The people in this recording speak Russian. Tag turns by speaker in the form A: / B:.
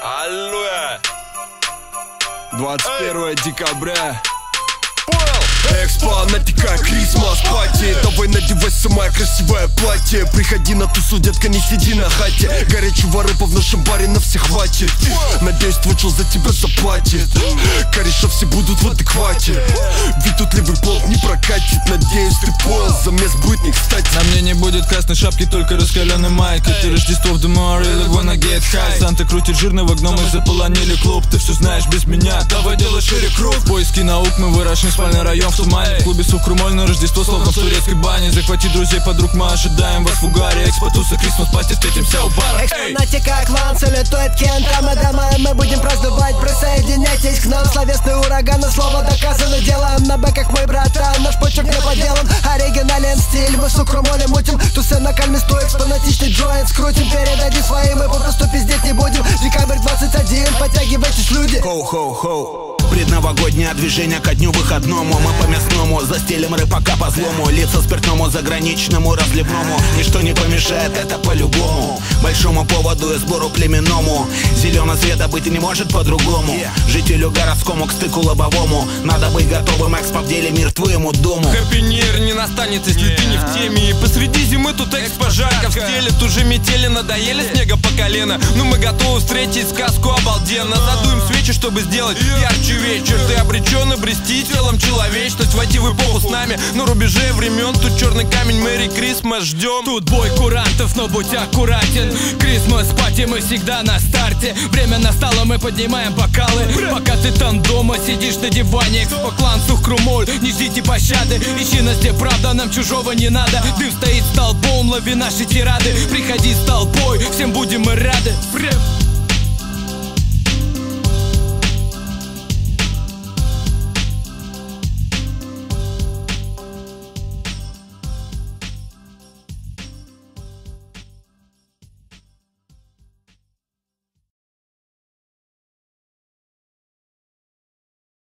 A: Алло.
B: 21 декабря. Экспо, натекай, Крисмас, пати. Давай надевай самое красивое платье. Приходи на тусу, детка, не сиди на хате. Горячего рэпа в нашем баре на всех хватит. Надеюсь, твой чел за тебя заплатит. Кореша все будут в адеквате. Ведь тут левый болт не прокатит. Надеюсь, ты понял, замес будет не кстати.
C: На мне не будет красной шапки, только раскаленный майк. Это Рождество в думаю, really wanna get high. Санта крутит жирного гнома, заполонили клуб. Ты все знаешь без меня, давай делай шире круг. Поиски наук, мы выращиваем спальный район в тумане. В клубе Сухрумоль на Рождество, словно в турецкой бане. Захвати друзей, подруг, мы ожидаем вас в угаре. Экспо, туса, Крисмас, пати, встретимся у бара.
D: Экспо, натекай, клан, салютует Кент. А мы дома, мы будем праздновать. Присоединяйтесь к нам, словесный ураган. И слово доказано делом на бэках, мой братан. Наш почерк не поделан, оригинален стиль. Мы Сухрумолем мутим, тусы на кальмисту. Экспонатичный джойнт скрутим, передади свои. Мы попросту пиздеть не будем. Декабрь 21, подтягивайтесь, люди.
B: Хоу-хоу-хоу.
E: Предновогоднее движение ко дню выходному. Мы по мясному застелим рыбака по злому. Лица спиртному, заграничному, разливному. Ничто не помешает, это по-любому. Большому поводу и сбору племенному. Зеленого цвета быть не может по-другому. Жителю городскому к стыку лобовому. Надо быть готовым, экспо в деле, мир твоему дому.
A: Хэппи-нир не настанет, если ты не в теме. И посреди зимы тут экспо жарко в стиле. Тут же метели, надоели снега по колено. Но мы готовы встретить сказку обалденно. Задуем свечи, чтобы сделать ярче вечер. Ты обречен обрести телом человечность. Войти в эпоху с нами на рубеже времен. Тут черный камень, Мэри Крисмас, ждем.
C: Тут бой курантов, но будь аккуратен. Крисмас пати, мы всегда на старте. Время настало, мы поднимаем бокалы. Пока ты там дома сидишь на диване. Экспо, клан, Сухрумоль, не ждите пощады. Ищи нас, где правда, нам чужого не надо. Дым стоит столбом, лови наши тирады. Приходи с толпой, всем будем мы рады.